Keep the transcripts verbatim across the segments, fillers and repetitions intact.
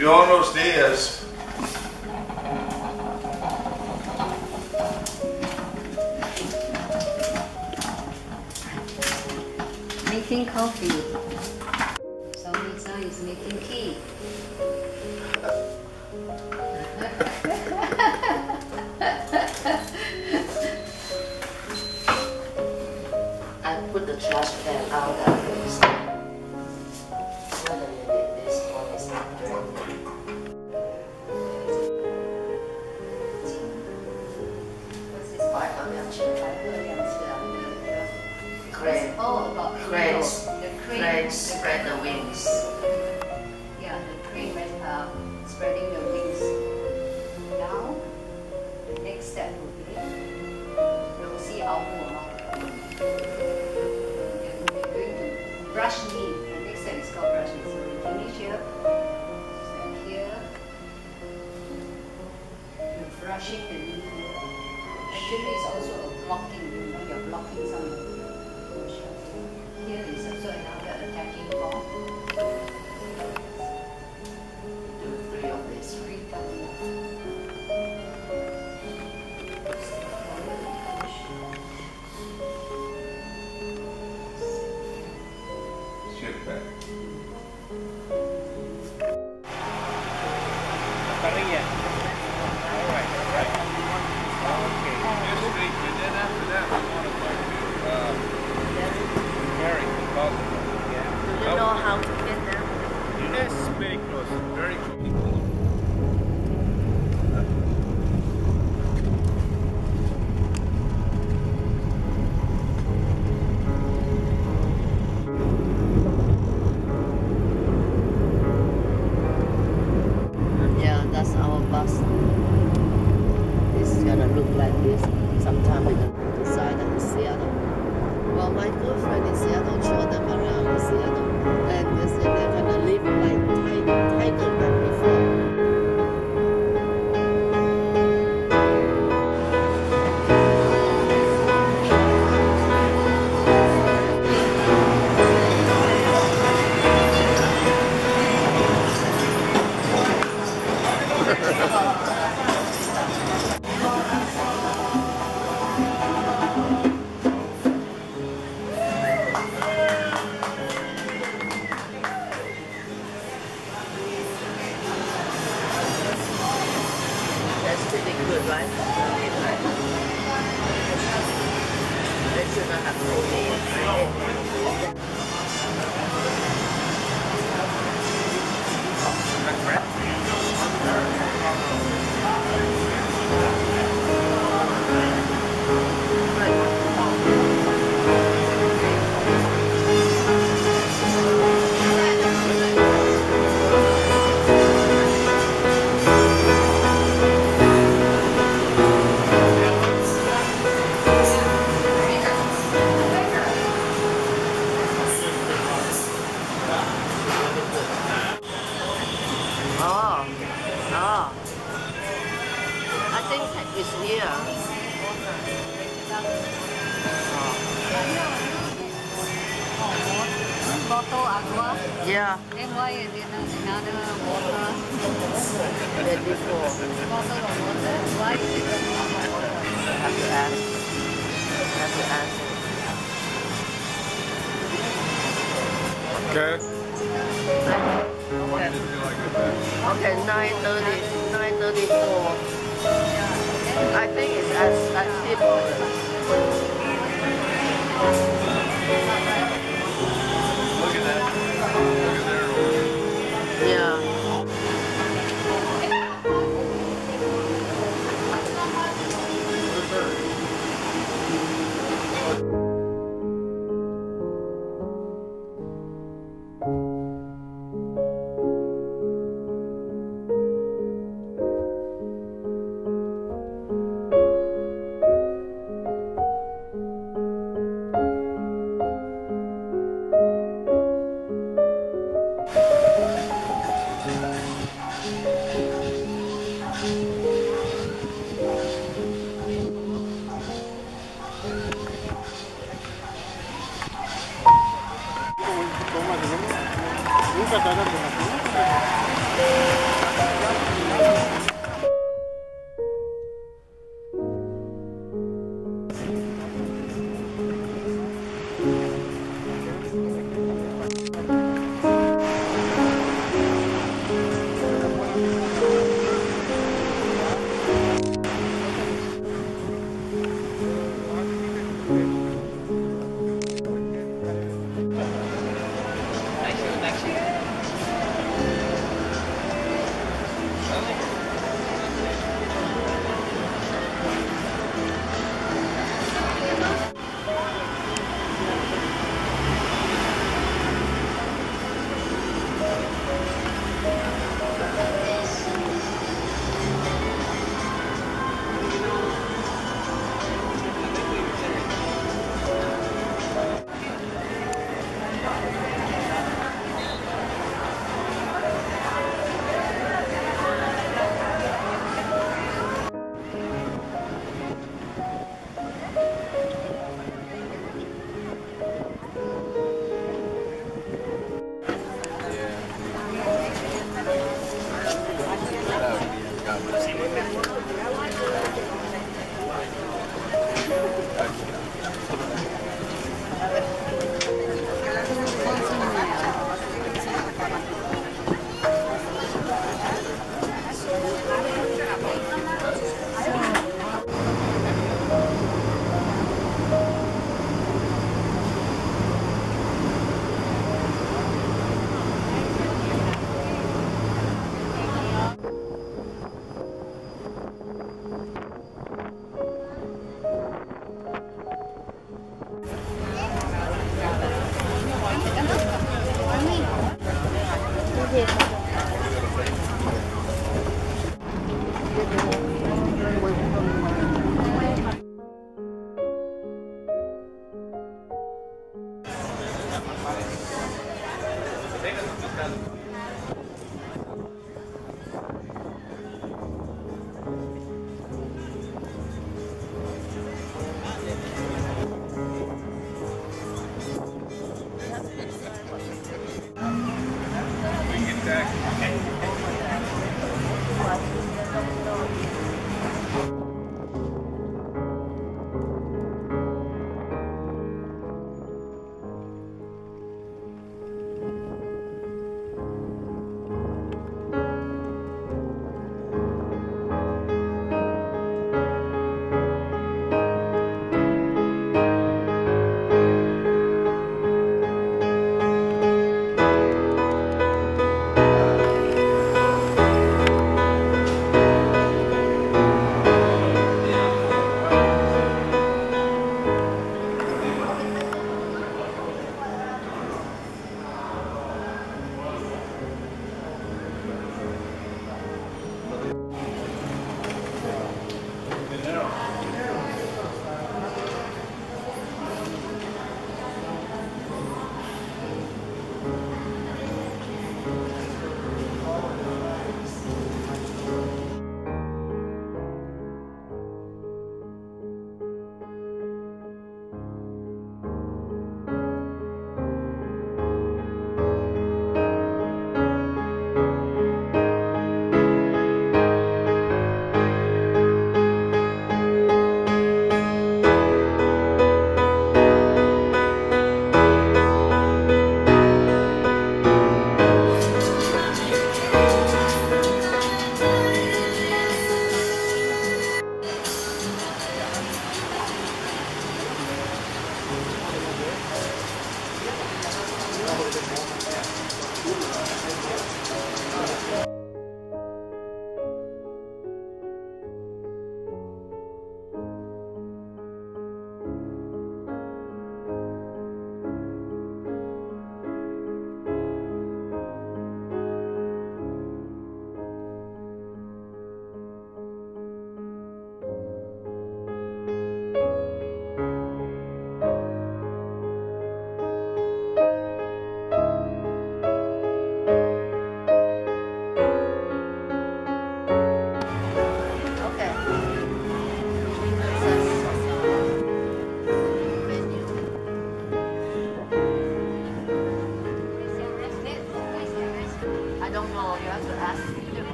Buenos dias. Making coffee. So Lisa is making tea. I put the trash can out of this. This one is not dirty. What's this part of Crane. Oh, about Cranes. The crane. Cranes spread the wings. Yeah, the crane right, uh, spreading the wings. Now, the next step will be rosy outward. And we're going to brush leaf. The next step is called brush leaf. So we finish here. Step here. You're brushing the leaf. Actually, it's also a blocking. You know, you're blocking some. Here is also another attaching block. Do three of these. Three times. Shift back. Parrilla. All right, all right. Okay. This week, and then after that, we want to go to uh, Mary, Baltimore. Do you know how to get them? Yes, very close, very close. Yeah, that's our bus. This is gonna look like this. Sometime we're gonna decide in Seattle. Well, my girlfriend in Seattle showed them around Seattle, and they said they're gonna live like tiger, tiger than before. That's pretty good, right? They should not have told me. Oh, oh. I think it's here. Bottle agua. Yeah, Then why is it another water? the before. Bottle of water. Why is it another water? Have to ask. Have to ask. Okay. Okay. Did you like it back? Okay, nine thirty, nine thirty-four. I think it's as as simple. Look at that. Look at there. Yeah. Nunca te hagas de la We can get back.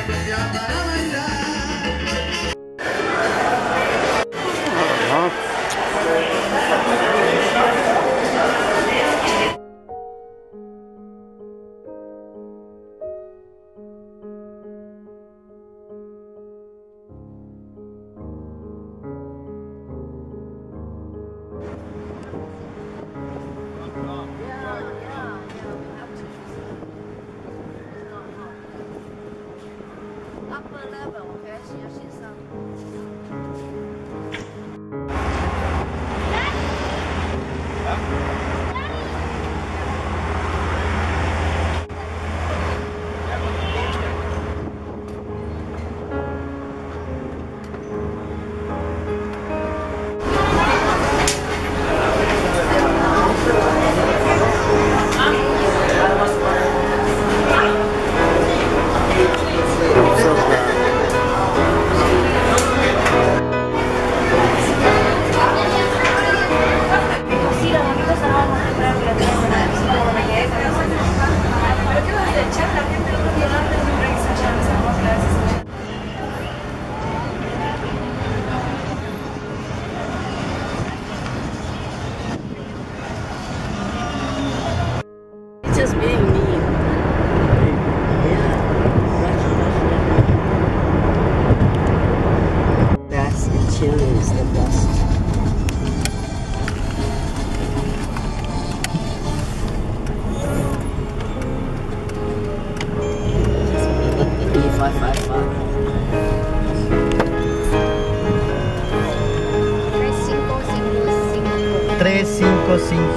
Upper level， 我开始要先上。 Just being me. Yeah. Best in Chile is the best. B five five five. tres cinco cinco cinco. tres cinco cinco.